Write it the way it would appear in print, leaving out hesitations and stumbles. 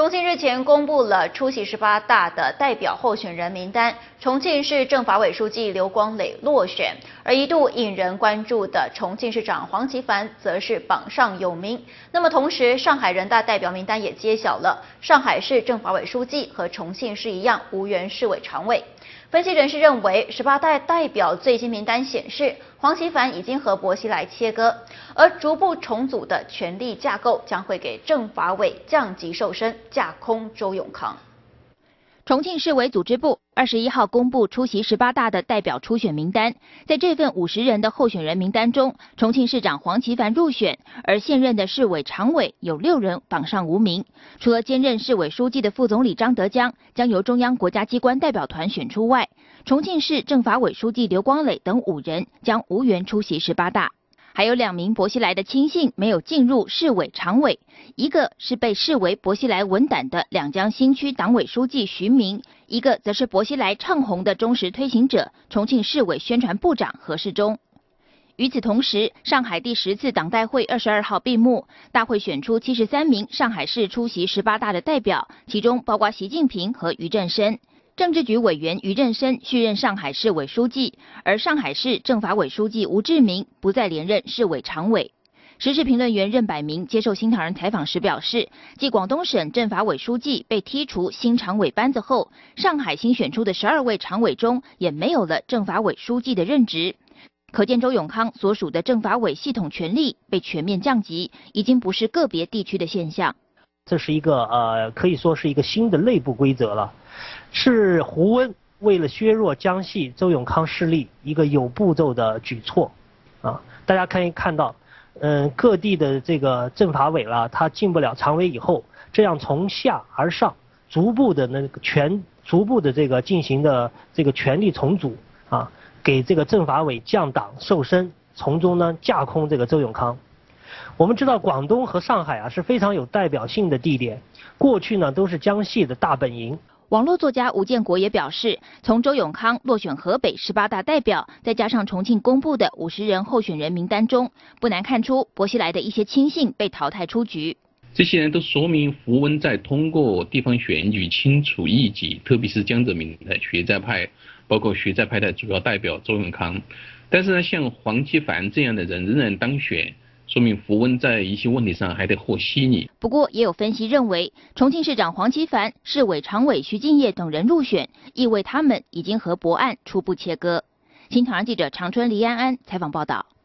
重庆日前公布了出席18大的代表候选人名单，重庆市政法委书记刘光磊落选，而一度引人关注的重庆市长黄奇帆则是榜上有名。那么同时，上海人大代表名单也揭晓了，上海市政法委书记和重庆市一样无缘市委常委。分析人士认为，18大代表最新名单显示，黄奇帆已经和薄熙来切割，而逐步重组的权力架构将会给政法委降级瘦身，架空周永康。 重庆市委组织部21号公布出席18大的代表初选名单，在这份50人的候选人名单中，重庆市长黄奇帆入选，而现任的市委常委有6人榜上无名。除了兼任市委书记的副总理张德江将由中央国家机关代表团选出外，重庆市政法委书记刘光磊等5人将无缘出席18大。还有2名薄熙来的亲信没有进入市委常委，一个是被视为薄熙来文胆的两江新区党委书记徐明，一个则是薄熙来唱红的忠实推行者重庆市委宣传部长何世忠。与此同时，上海第10次党代会22号闭幕，大会选出73名上海市出席18大的代表，其中包括习近平和俞正声。政治局委员俞正声续任上海市委书记，而上海市政法委书记吴志明不再连任市委常委。时事评论员任百明接受新唐人采访时表示，继广东省政法委书记被剔除新常委班子后，上海新选出的12位常委中也没有了政法委书记的任职。可见周永康所属的政法委系统权力被全面降级，已经不是个别地区的现象。 这是一个可以说是一个新的内部规则了，是胡温为了削弱江西周永康势力一个有步骤的举措啊。大家可以看到，各地的这个政法委了，他进不了常委以后，这样从下而上逐步的这个进行的这个权力重组啊，给这个政法委降档瘦身，从中呢架空这个周永康。我们知道广东和上海是非常有代表性的地点，过去呢都是江西的大本营。 网络作家吴建国也表示，从周永康落选河北18大代表，再加上重庆公布的50人候选人名单中，不难看出薄熙来的一些亲信被淘汰出局。 这些人都说明胡温在通过地方选举清除异己，特别是江泽民的学在派，包括学在派的主要代表周永康。但是呢，像黄奇帆这样的人仍然当选，说明胡温在一些问题上还得和稀泥。 不过，也有分析认为，重庆市长黄奇帆、市委常委徐敬业等人入选，意味他们已经和薄案初步切割。新唐人记者长春黎安安采访报道。